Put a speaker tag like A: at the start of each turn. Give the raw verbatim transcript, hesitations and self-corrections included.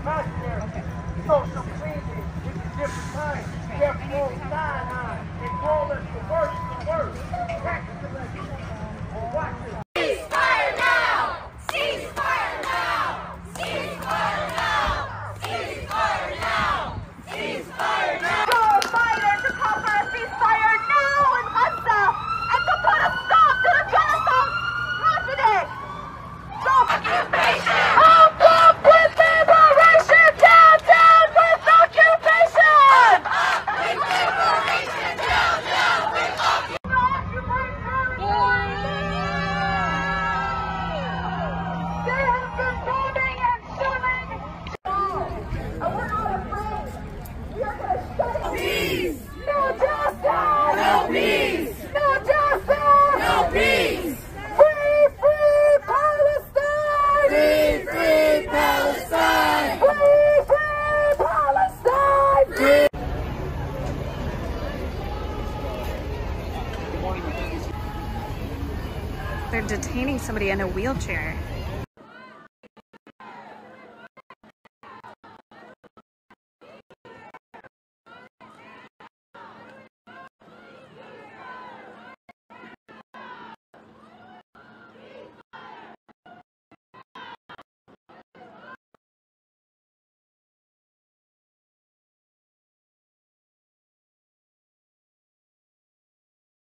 A: imaginary. Okay. Social cleansing, it's a different kind. Death row, cyanide, and call us the worst of the worst. Practice the lesson. Watch it.
B: Ceasefire now! Ceasefire now! Ceasefire now! Ceasefire now! Ceasefire now! Joe Biden to call for a ceasefire now in Gaza and to put a stop to the genocide happening! Stop occupation! Up, up with liberation! Down, down with occupation! Up, up with liberation! Down, down with occupation! They have been bombing and shooting! And we're not afraid! We are going to shut it! Peace! No justice! No peace! No justice! No peace! Free, free Palestine! Free, free Palestine! Free, free Palestine! Free.
C: They're detaining somebody in a wheelchair.